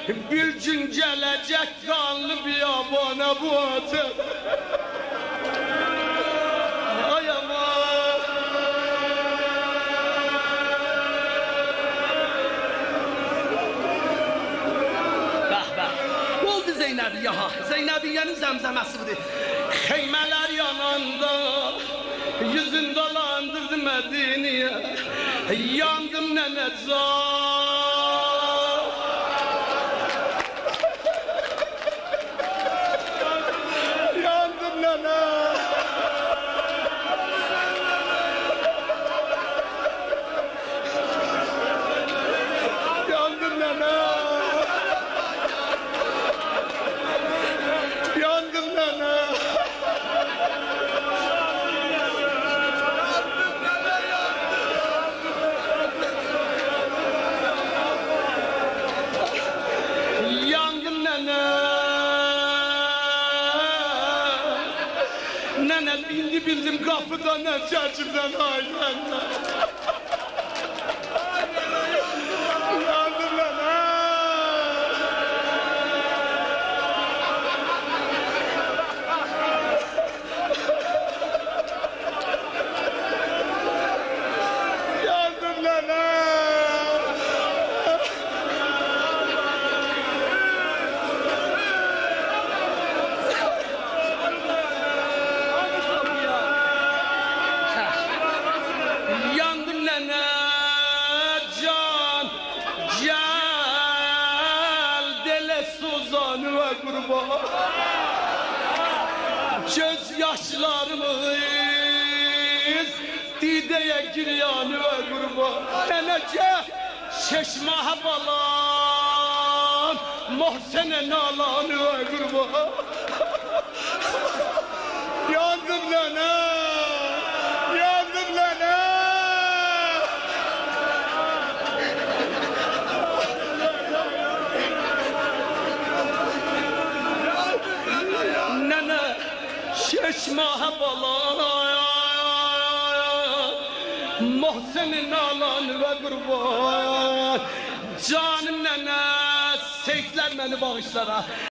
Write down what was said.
Bir gün gelecek kanlı biyabana bu atı. Ay aman. Oldu Zeynəbi yaha. Zeynəbiyyənin zəmzəməsidir. Xeymələr yananda yüzün dolandırdı Mədiniyə. Yandım nənəcan. Yandım nənə. Yandım nənə. Yandım nene. Yandım nene. Nene bildim kapıdan çarşıdan ailenden. Yandım nene. Yandım nene can gel dele suzanı ve kurban göz yaşlarımız dideye giryanı ve kurban nene gel şeşmaha balan Mohsene nalanı ve kurban yandım nene. Şeşmaha balan Mohsen'in alan ve kurban canım nene seyitler beni bağışlara